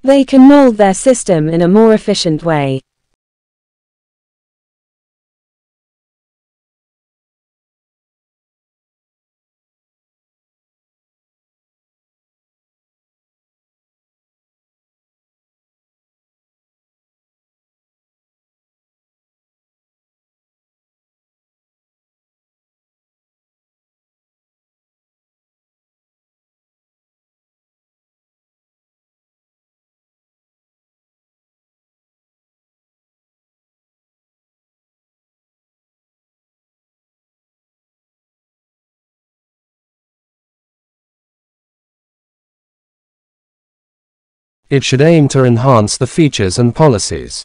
They can mold their system in a more efficient way. It should aim to enhance the features and policies.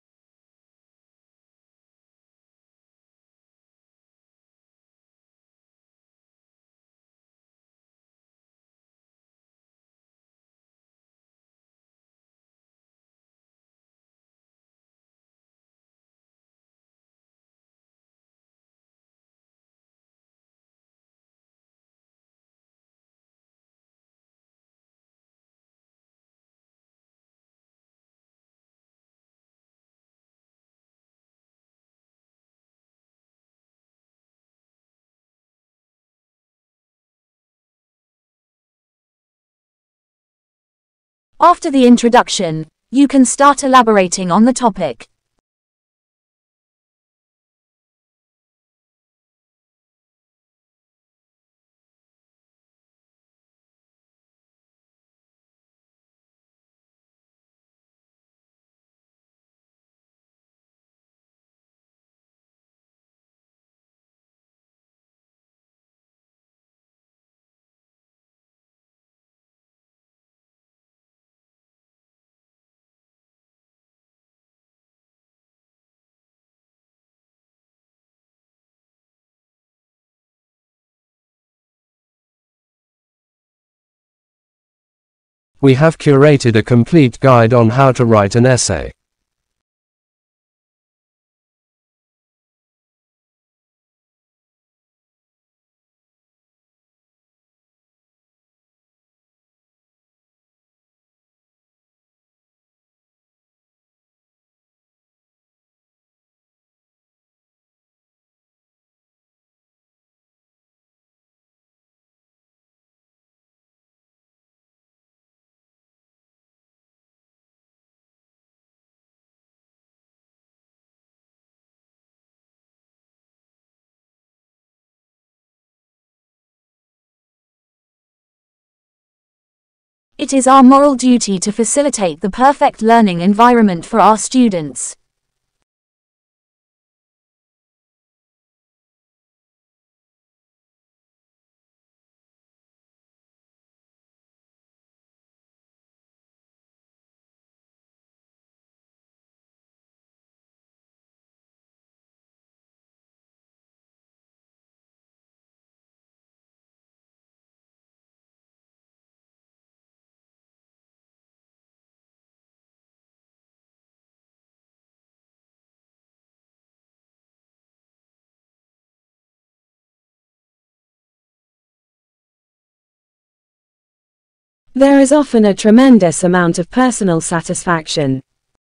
After the introduction, you can start elaborating on the topic. We have curated a complete guide on how to write an essay. It is our moral duty to facilitate the perfect learning environment for our students. There is often a tremendous amount of personal satisfaction.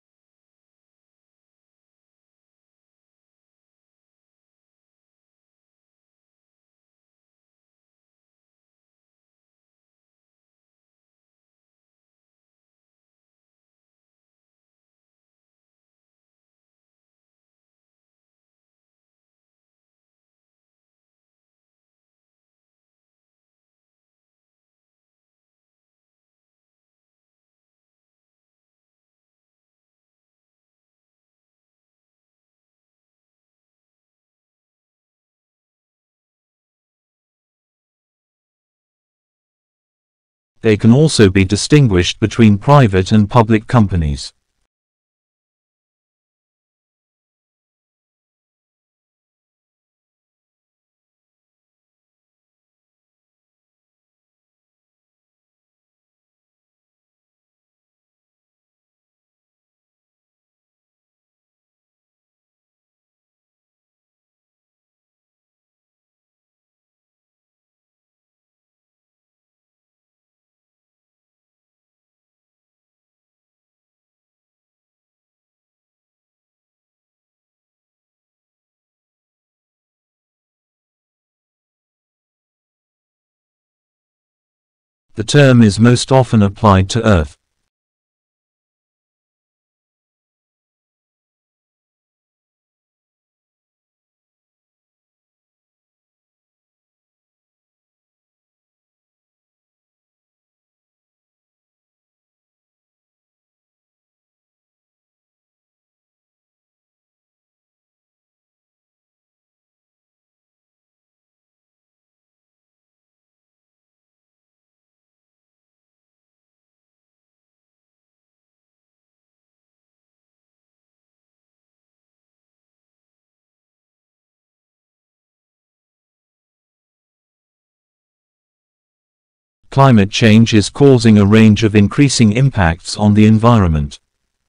They can also be distinguished between private and public companies. The term is most often applied to Earth. Climate change is causing a range of increasing impacts on the environment.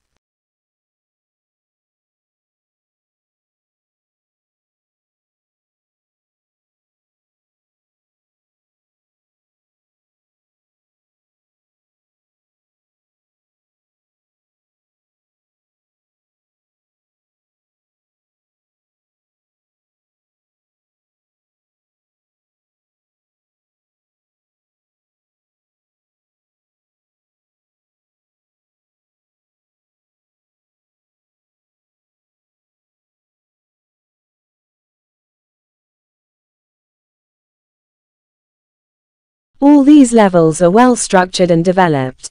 All these levels are well structured and developed.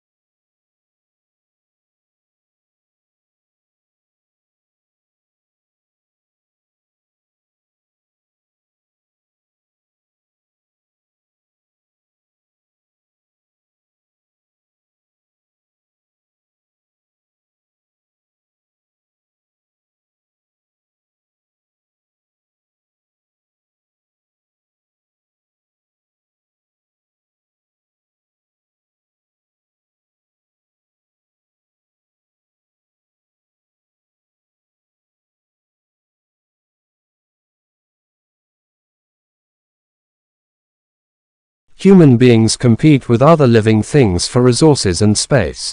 Human beings compete with other living things for resources and space.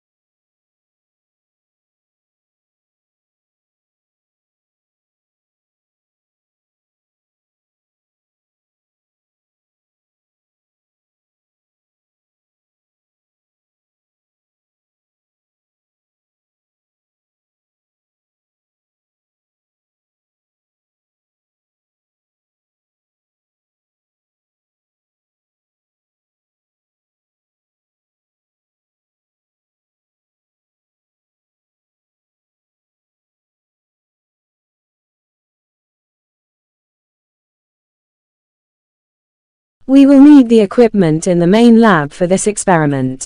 We will need the equipment in the main lab for this experiment.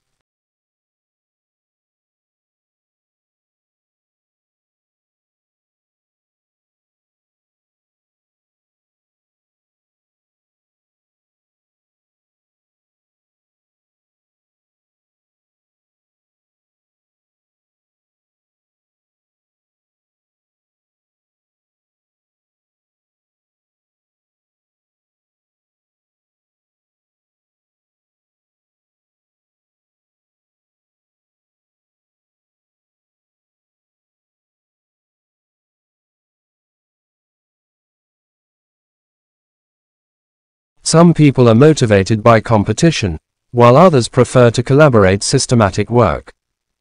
Some people are motivated by competition, while others prefer to collaborate systematic work.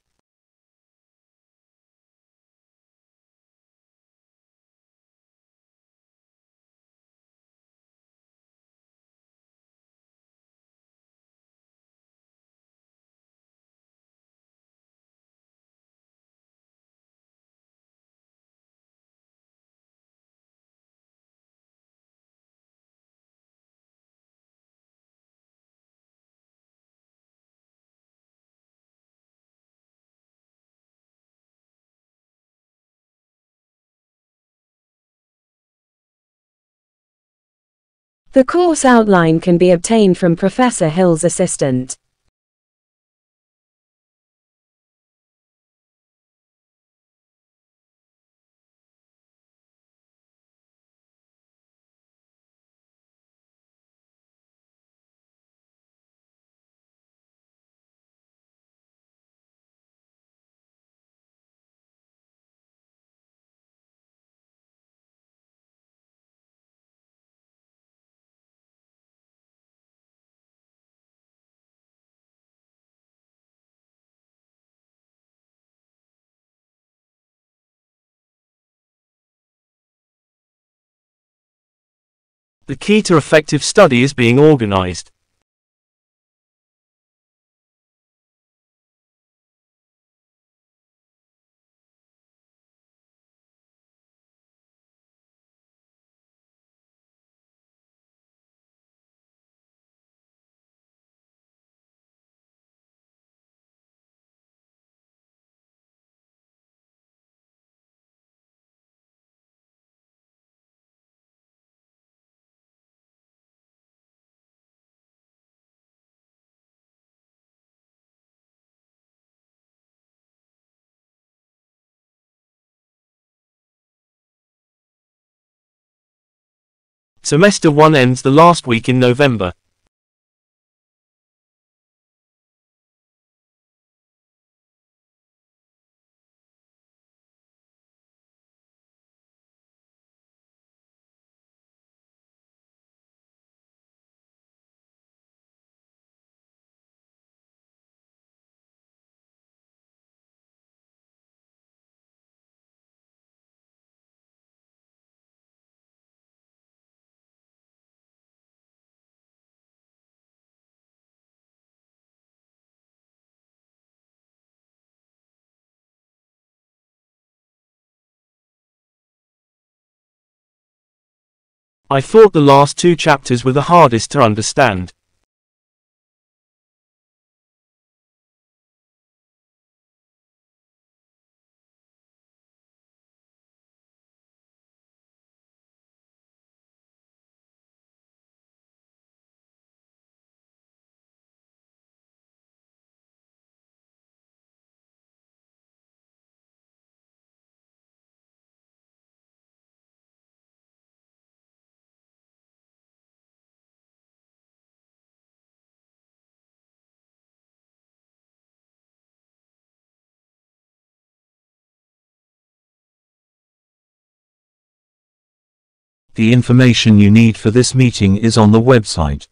The course outline can be obtained from Professor Hill's assistant. The key to effective study is being organized. Semester 1 ends the last week in November. I thought the last 2 chapters were the hardest to understand. The information you need for this meeting is on the website.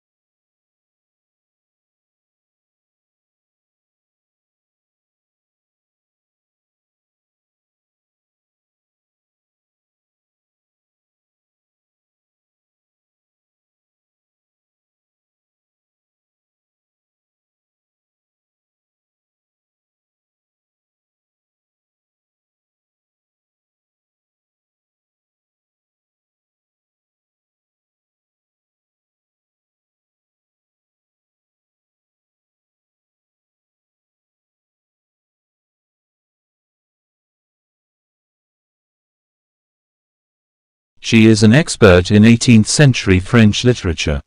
She is an expert in 18th century French literature.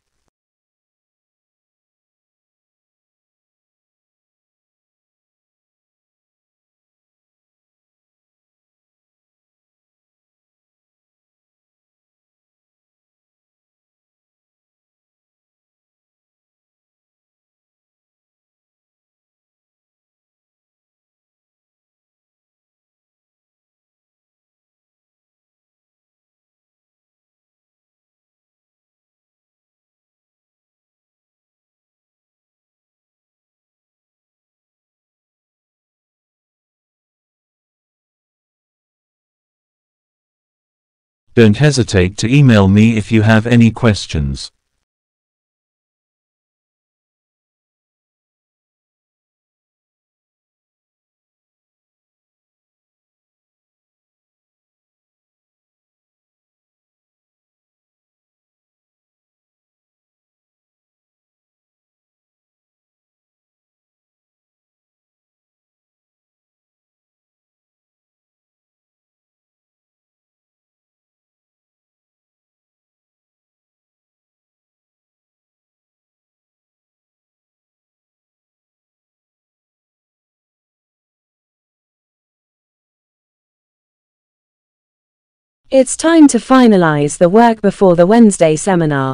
Don't hesitate to email me if you have any questions. It's time to finalize the work before the Wednesday seminar.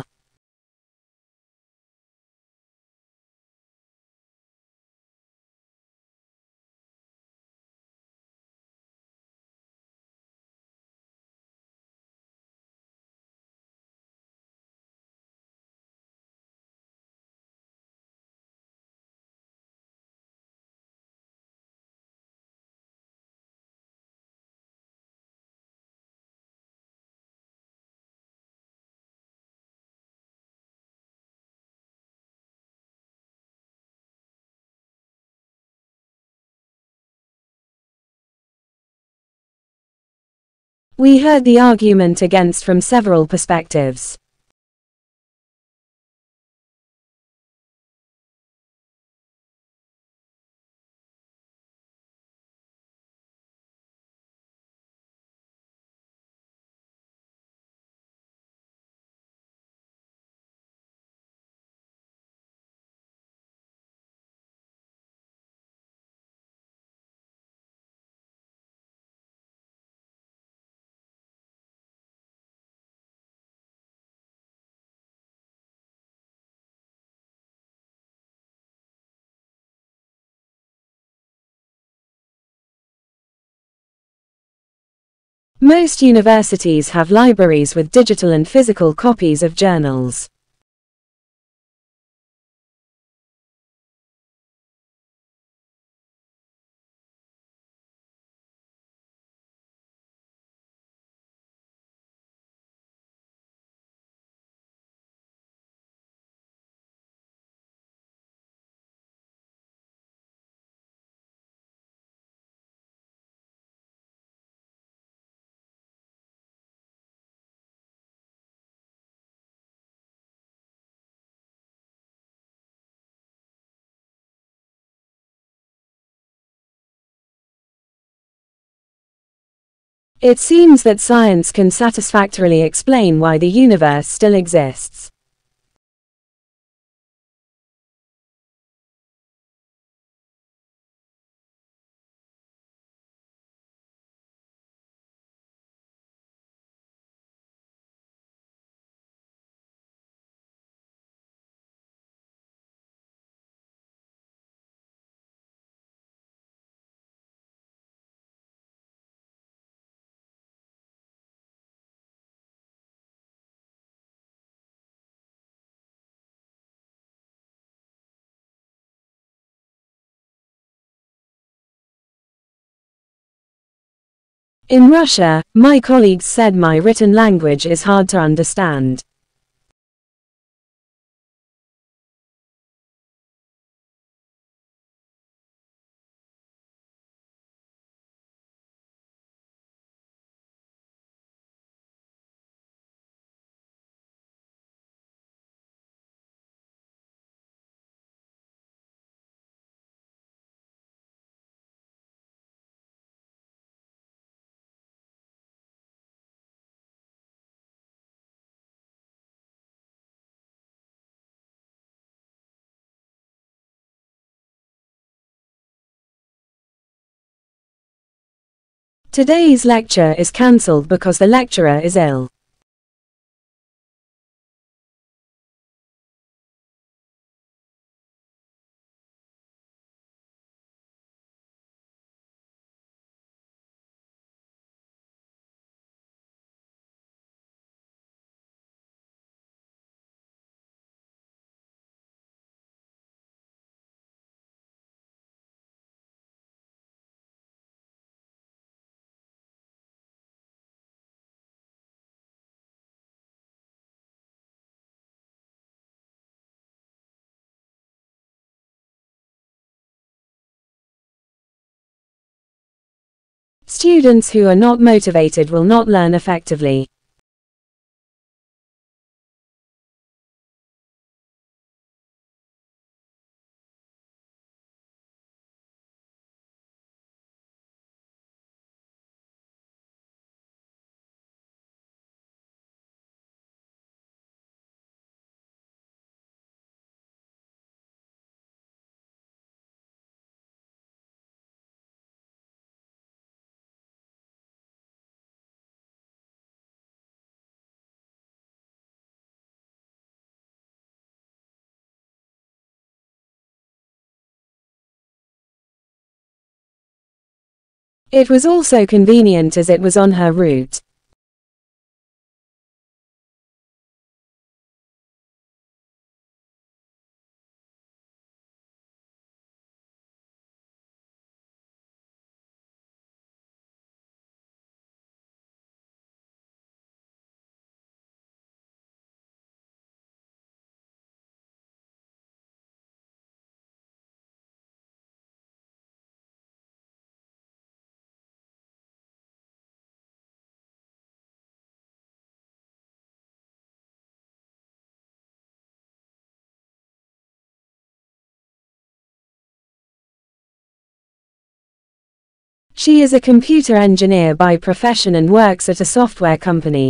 We heard the argument against from several perspectives. Most universities have libraries with digital and physical copies of journals. It seems that science can satisfactorily explain why the universe still exists. In Russia, my colleagues said my written language is hard to understand. Today's lecture is cancelled because the lecturer is ill. Students who are not motivated will not learn effectively. It was also convenient as it was on her route. She is a computer engineer by profession and works at a software company.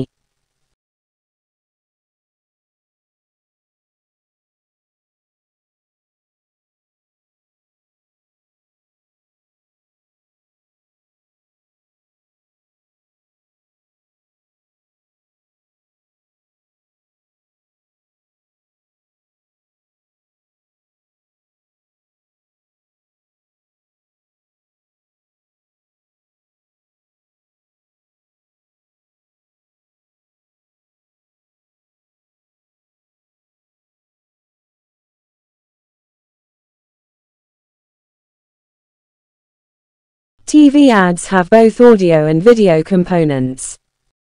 TV ads have both audio and video components.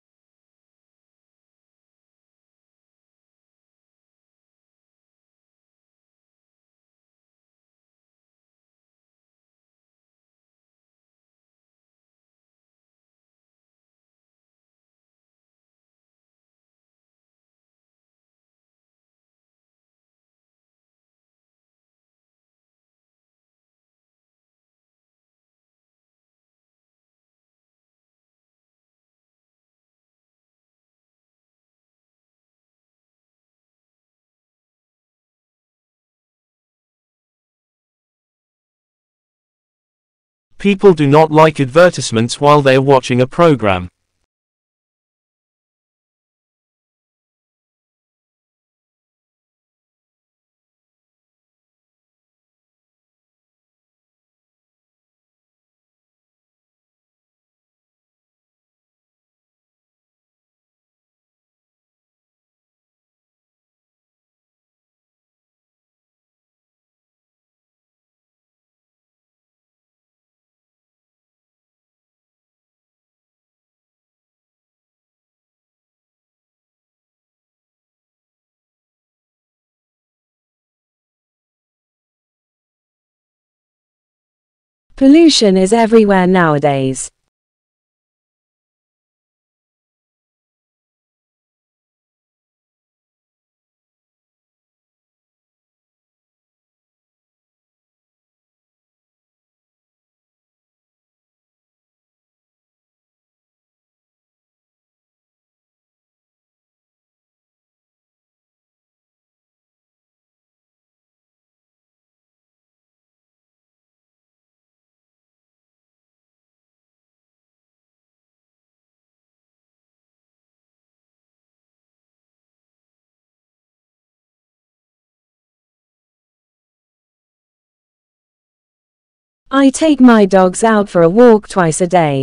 People do not like advertisements while they are watching a program. Pollution is everywhere nowadays. I take my dogs out for a walk twice a day.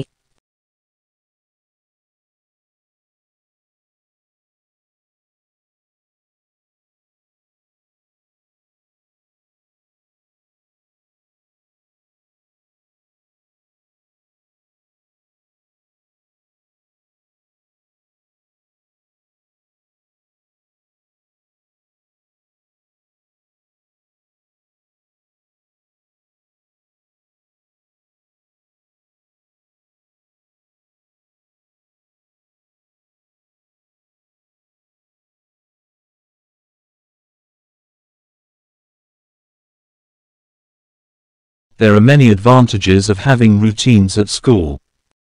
There are many advantages of having routines at school.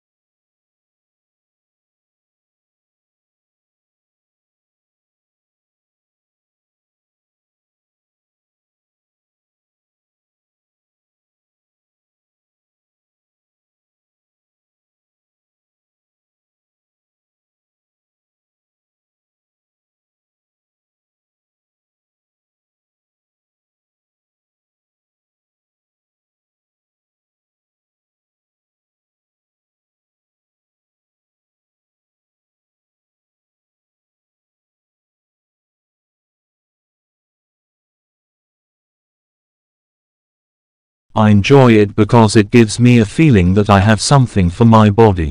I enjoy it because it gives me a feeling that I have something for my body.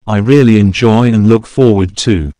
I really enjoy and look forward to.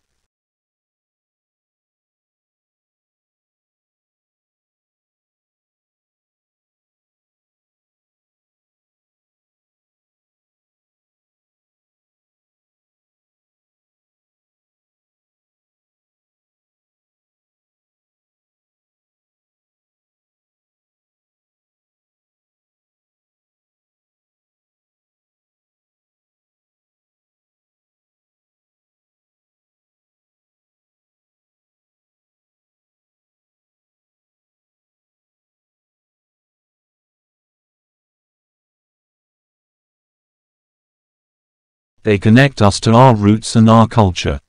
They connect us to our roots and our culture.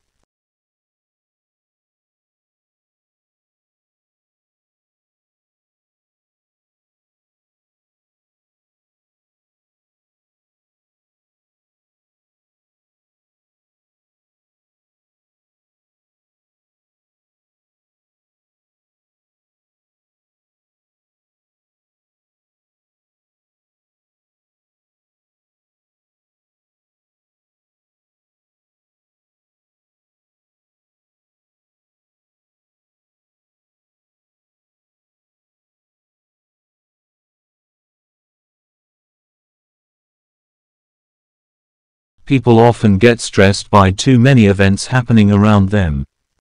People often get stressed by too many events happening around them.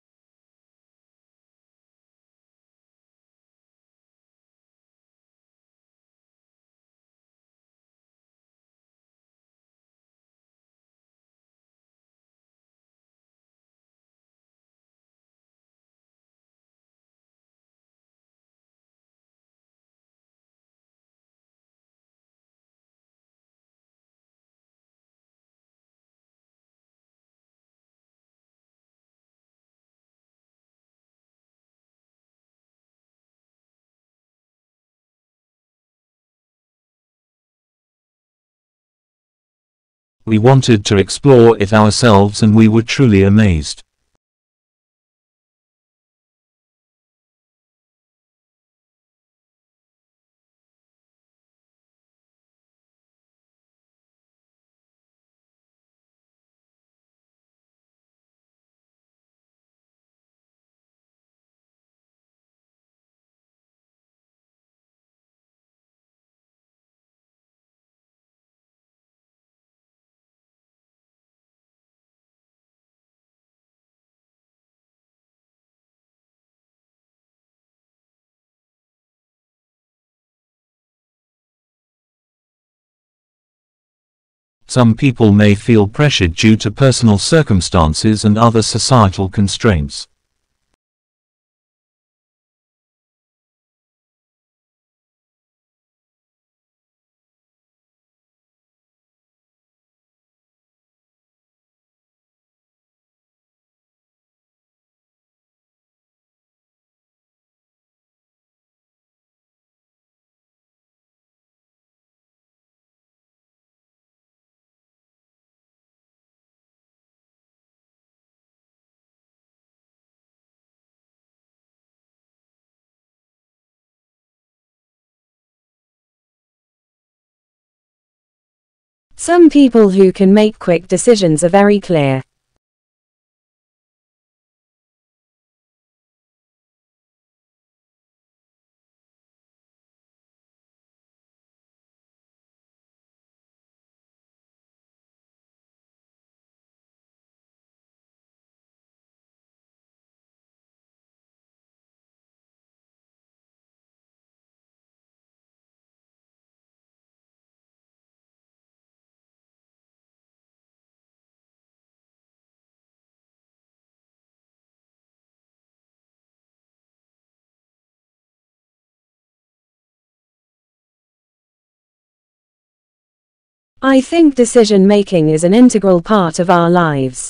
We wanted to explore it ourselves and we were truly amazed. Some people may feel pressured due to personal circumstances and other societal constraints. Some people who can make quick decisions are very clear. I think decision making is an integral part of our lives.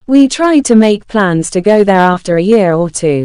We tried to make plans to go there after a year or two.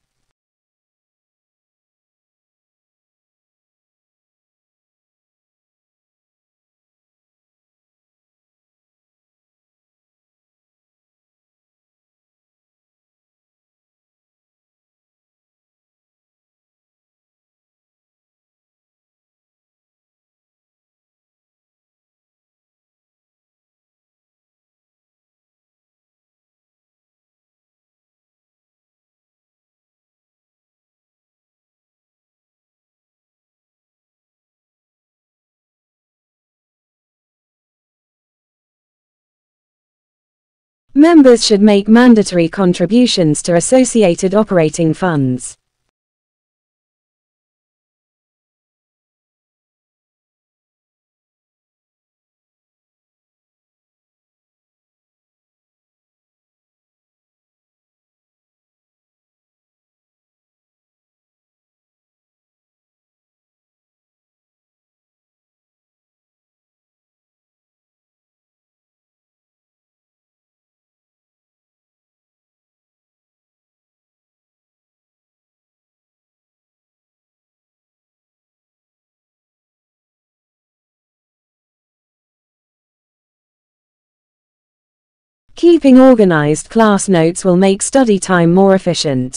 Members should make mandatory contributions to associated operating funds. Keeping organized class notes will make study time more efficient.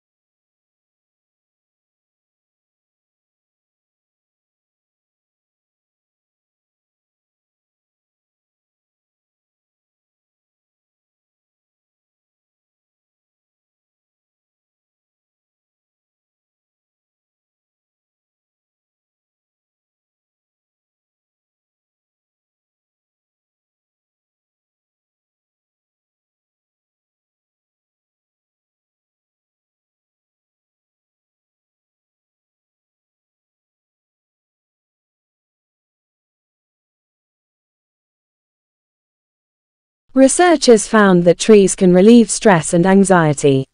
Researchers found that trees can relieve stress and anxiety.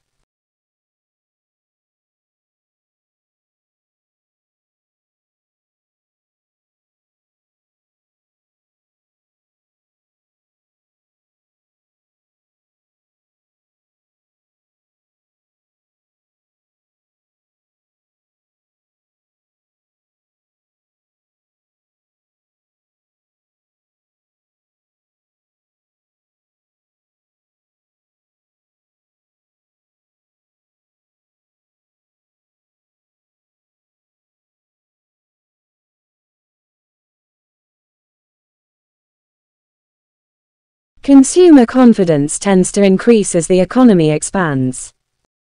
Consumer confidence tends to increase as the economy expands.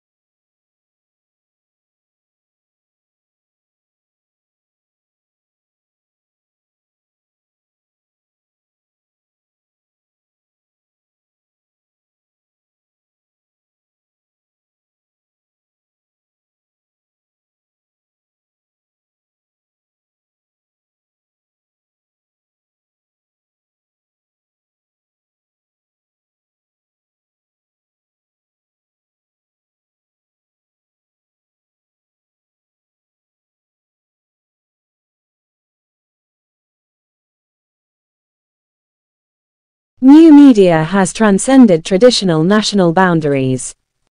New media has transcended traditional national boundaries.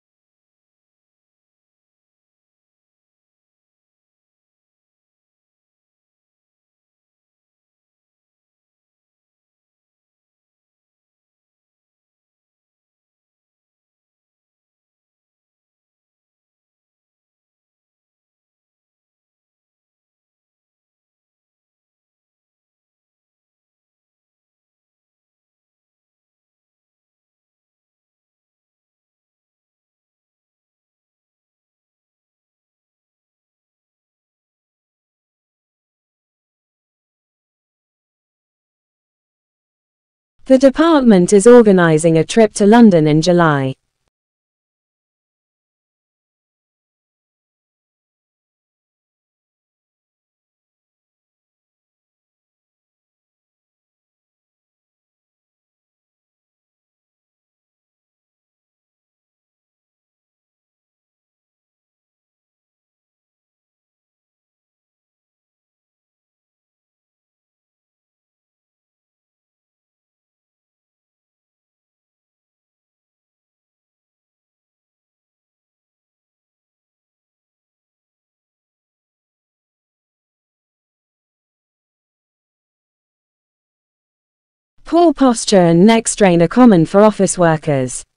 The department is organizing a trip to London in July. Poor posture and neck strain are common for office workers.